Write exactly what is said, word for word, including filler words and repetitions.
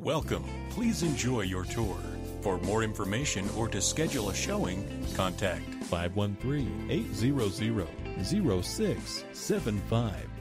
Welcome. Please enjoy your tour. For more information or to schedule a showing, contact five one three, eight zero zero, zero six seven five.